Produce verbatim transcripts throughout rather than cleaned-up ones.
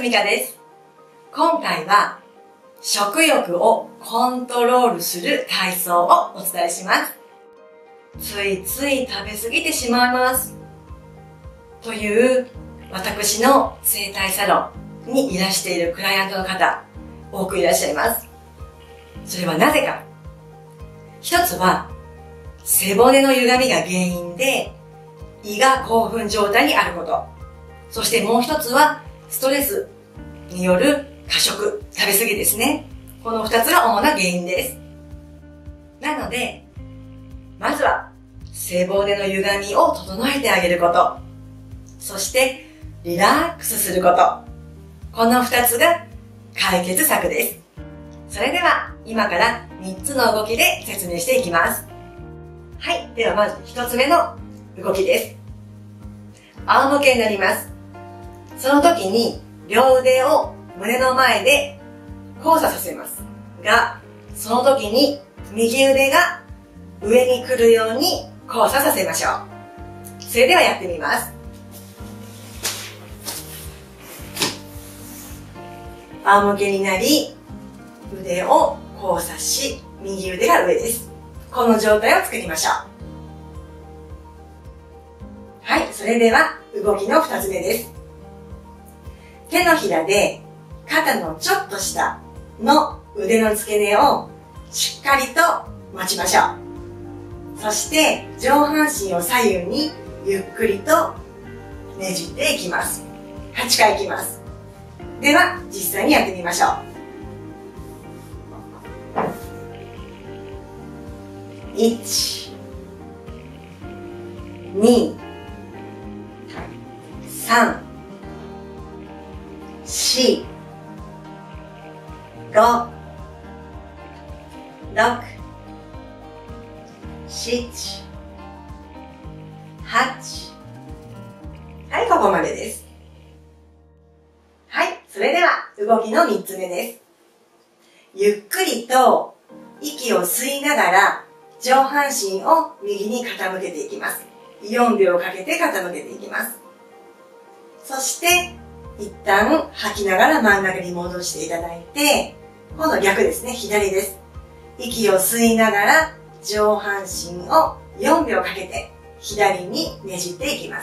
みかです。今回は食欲をコントロールする体操をお伝えします。ついつい食べ過ぎてしまいますという私の整体サロンにいらしているクライアントの方多くいらっしゃいます。それはなぜか。一つは背骨の歪みが原因で胃が興奮状態にあること。そしてもう一つはストレスによる過食、食べ過ぎですね。この二つが主な原因です。なので、まずは背骨の歪みを整えてあげること。そしてリラックスすること。この二つが解決策です。それでは今から三つの動きで説明していきます。はい。ではまず一つ目の動きです。仰向けになります。その時に両腕を胸の前で交差させますが、その時に右腕が上に来るように交差させましょう。それではやってみます。仰向けになり、腕を交差し、右腕が上です。この状態を作りましょう。はい、それでは動きの二つ目です。手のひらで肩のちょっと下の腕の付け根をしっかりと持ちましょう。そして上半身を左右にゆっくりとねじっていきます。はちかいいきます。では実際にやってみましょう。いち、に、さん、し、ご、ろく、しち、はち。はい、ここまでです。はい、それでは動きのみっつめです。ゆっくりと息を吸いながら上半身を右に傾けていきます。よんびょうかけて傾けていきます。そして一旦吐きながら真ん中に戻していただいて、今度逆ですね、左です。息を吸いながら上半身をよんびょうかけて左にねじっていきます。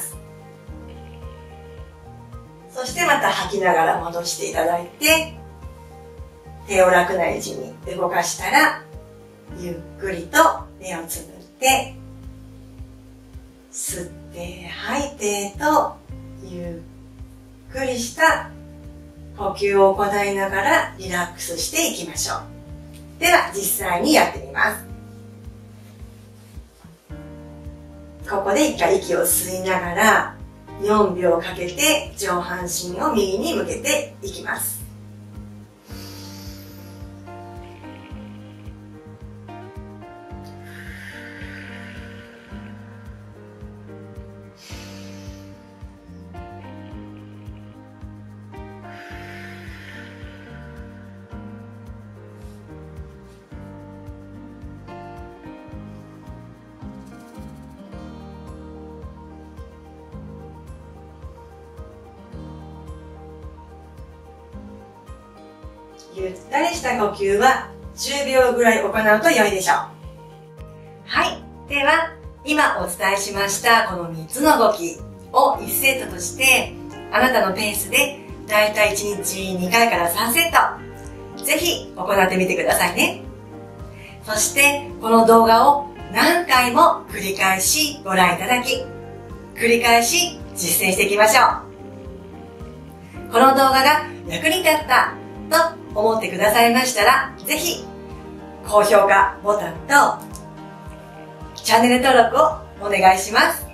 そしてまた吐きながら戻していただいて、手を楽な位置に動かしたら、ゆっくりと目をつぶって、吸って吐いてと、ゆっくりした呼吸を行いながらリラックスしていきましょう。では実際にやってみます。ここで一回息を吸いながらよんびょうかけて上半身を右に向けていきます。ゆったりした呼吸はじゅうびょうぐらい行うと良いでしょう。はい。では、今お伝えしましたこのみっつの動きをいちセットとして、あなたのペースでだいたいいちにちにかいからさんセット、ぜひ行ってみてくださいね。そして、この動画を何回も繰り返しご覧いただき、繰り返し実践していきましょう。この動画が役に立ったと思ってくださいましたら、ぜひ高評価ボタンとチャンネル登録をお願いします。